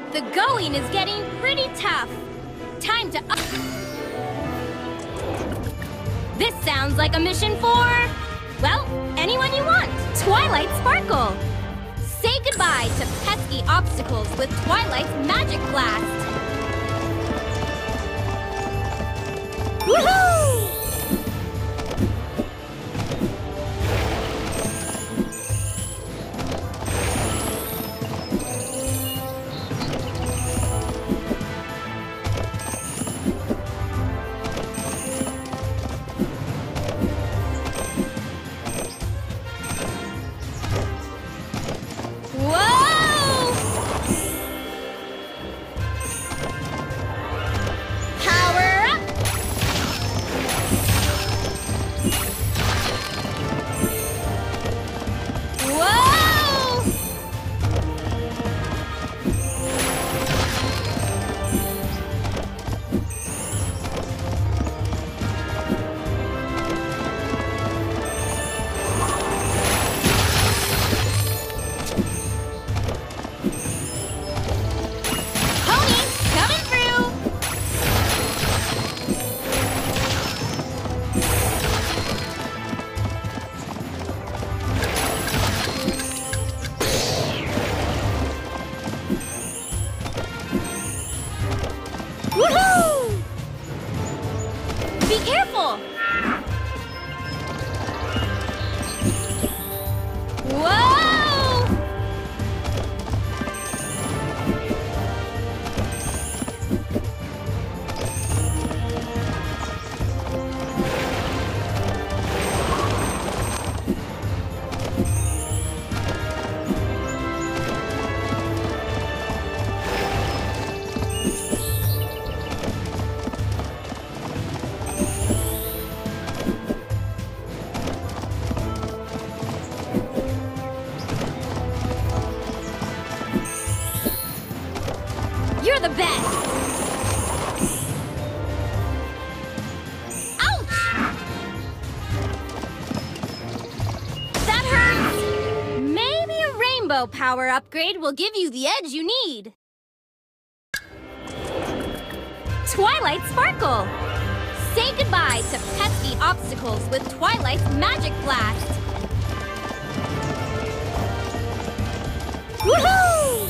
The going is getting pretty tough. Time to up. This sounds like a mission for, well, anyone you want. Twilight Sparkle. Say goodbye to pesky obstacles with Twilight's Magic Blast. Woohoo! You're the best! Ouch! That hurts! Maybe a rainbow power upgrade will give you the edge you need. Twilight Sparkle! Say goodbye to pesky obstacles with Twilight's Magic Blast! Woohoo!